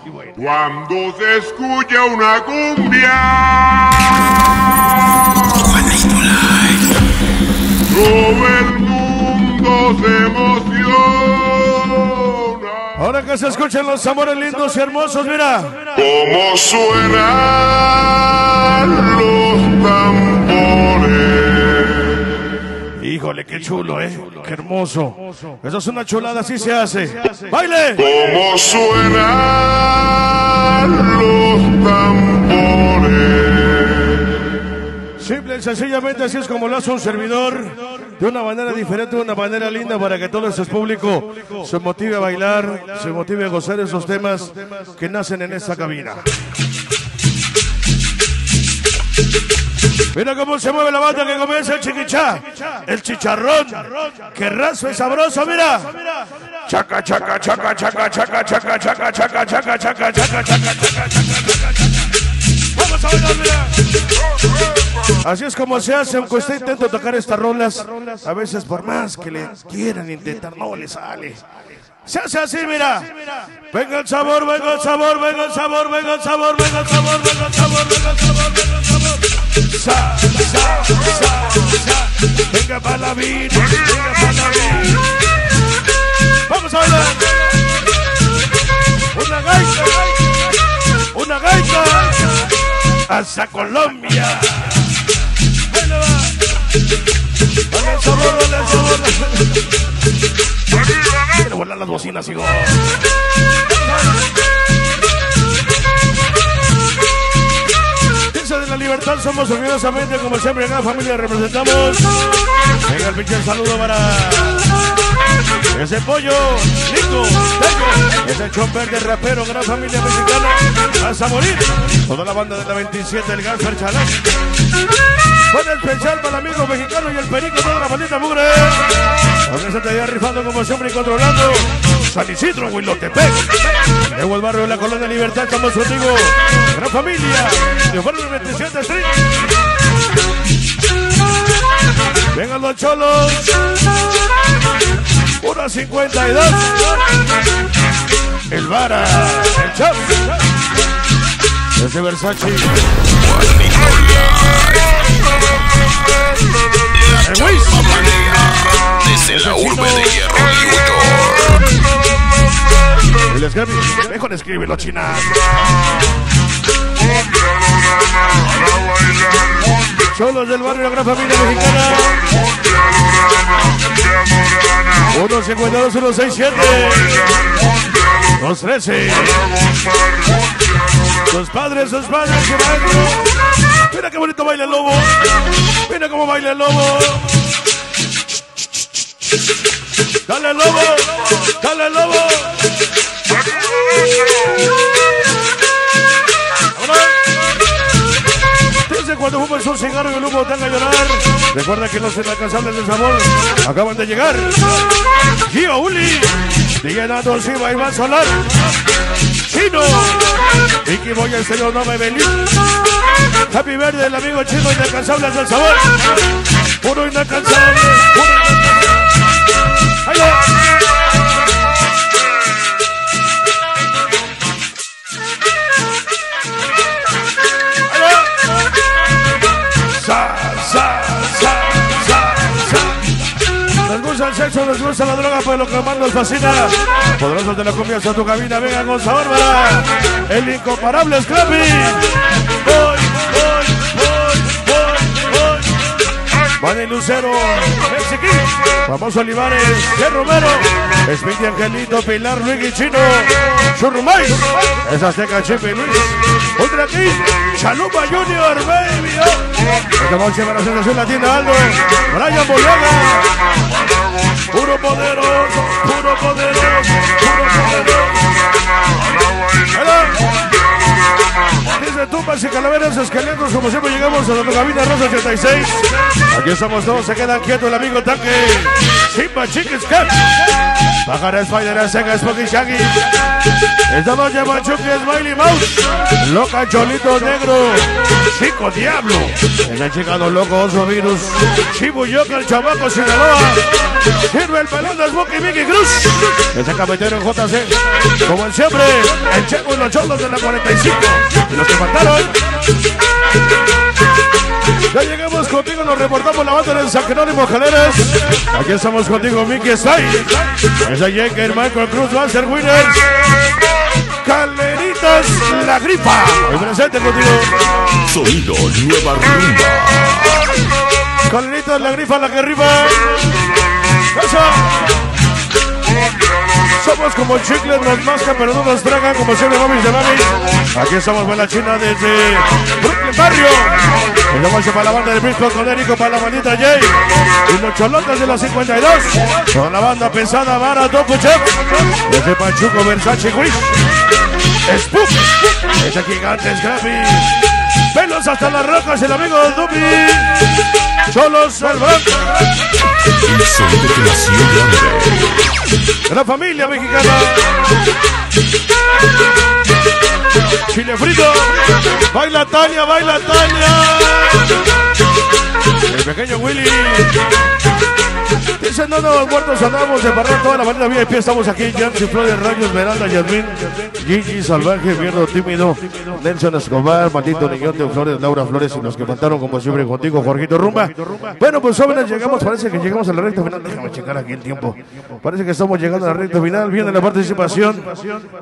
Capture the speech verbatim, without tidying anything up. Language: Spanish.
Cuando se escucha una cumbia, todo el mundo se emociona. Ahora que se escuchan los amores lindos y hermosos, mira cómo suenan los tambores. Híjole, qué chulo, eh, qué hermoso. Eso es una chulada, así se hace. ¡Baile! Cómo suenan los tambores. Simple y sencillamente así es como lo hace un servidor, de una manera diferente, de una manera linda, para que todo ese público se motive a bailar, se motive a gozar esos temas que nacen en esta cabina. Mira cómo se mueve la banda, que comienza el chiquichá, el chicharrón, que raspa y sabroso, mira. Chaca, chaca, chaca, chaca, chaca, chaca, chaca, chaca, chaca, chaca, chaca, chaca, chaca. Vamos a bailar, mira. Así es como se hace, aunque usted intenta tocar estas rolas, a veces por más que le quieran intentar, no le sale. Se hace así, mira. Venga el sabor, venga el sabor, venga el sabor, venga el sabor, venga el sabor, venga el sabor, venga el sabor, venga el sabor. Sa, sa, sa, sa. Venga para la vida, venga para la vida. Vamos a bailar. Una gaita, una gaita. Hasta Colombia. Venga, va. Venga el sabor, venga el sabor. Quiero volar las bocinas, hijo. Piensa de la libertad, somos orgullosamente, como siempre, en la familia representamos. Venga el pinche saludo para ese pollo, Nico, Teco, ese chopper de rapero, gran familia mexicana, hasta morir. Toda la banda de la veintisiete, el Gánster Chalán. Buen especial para el amigo mexicano y el perico, toda la maldita mugre. Donde se te vaya rifando como siempre y controlando. San Isidro, Huilotepec. Luego el barrio de la Colonia Libertad, estamos contigo. Gran familia. De barrio veintisiete Street. Vengan los cholos. Una cincuenta y dos. El Vara. El Chap. Ese Versace. El Wiz. Desde la urbe de Hierro y El Scrappy. Mejor escríbelo, China. Cholos del barrio, la gran familia mexicana. uno cincuenta y dos, uno sesenta y siete. dos trece. Sus padres, sus padres, que maestro. Mira qué bonito baila el lobo. Mira cómo baila el lobo. Dale el lobo. Dale el lobo. Desde cuando fumas un cigarro y el humo te haga llorar. Recuerda que los inalcanzables del sabor acaban de llegar. Gio Uli, D J Siva y Iván Solar, Chino, Vicky Boya, el señor Nome Belín, Happy Verde, el amigo Chino, inalcanzables del sabor. Puro inalcanzable, puro inalcanzable. ¡Ahí va! Sa, sa, sa, sa, sa. Les gusta el sexo, les gusta la droga, pues lo que más nos fascina. Poderosos de la cumbia a tu cabina, vengan con sabor para el incomparable Scrappy. Voy, voy, voy, voy, voy. Manny Lucero, Mexiquín, famoso Olivares, G. Romero, Speedy Angelito, Pilar, Luis y Chino, Churrumay, es Azteca, Chipe y Luis, Ultra King, Chalupa Junior, baby. Esta noche para la sensación latina, Aldo, Brian Bolaga, puro poderoso, puro poderoso, puro poderoso. Dice Tumba damas y calaveras, esqueletos, como siempre llegamos a la cabina Rosa ochenta y seis. Aquí estamos todos, se quedan quietos el amigo Tanque, Simba Chicken Cat, Pájara Spider, Sega, Spooky Shaggy. Esta noche Machuque, Smiley Mouse, Loca Cholito Negro, Chico Diablo, el chicano loco Oso Virus, Chibu Yoka, el chamaco Sinaloa, sirve el pelón de Smokey Mickey Cruz, el sacapetero en J C, como siempre, el Checo y los cholos de la cuarenta y cinco, y los que faltaron. Ya llegamos contigo, nos reportamos la banda del San Jerónimo Jaleras. Aquí estamos contigo, Mickey Style. Esa Jaker, Michael Cruz, Master Winners. Caleritas, la grifa. Hoy presente contigo. Sonido Nueva Rumba. Caleritas, la grifa, la que arriba. Eso. Somos como chicles, nos mascan pero no nos tragan, como siempre mamis de mamis. Aquí estamos con la China desde Brooklyn Barrio. Y luego para la banda de Briscoe con Érico, para la bandita Jay. Y los cholotes de la cincuenta y dos. Con la banda pesada, Vara, Topo Chef. Desde Pachuco, Versace, Wish. Spook. Ese gigante Scrappy. Pelos hasta las rocas, el amigo Dubi. Cholos Salvador. El sonido que nació grande. La familia mexicana. Chile frito. Baila Tania, baila Tania. El pequeño Willy. Dicen no nos muertos andamos de barrer toda la manera V I P. Estamos aquí, Jancy, Flores, Rayos, Esmeralda, Yasmín, Gigi, Salvaje, Mierdo, Tímido, Nelson Escobar, Maldito Niñote, Flores, Laura Flores y los que faltaron como siempre contigo, Jorgito Rumba. Bueno, pues jóvenes, llegamos, parece que llegamos a la recta final. Déjame checar aquí el tiempo. Parece que estamos llegando a la recta final. Viene la participación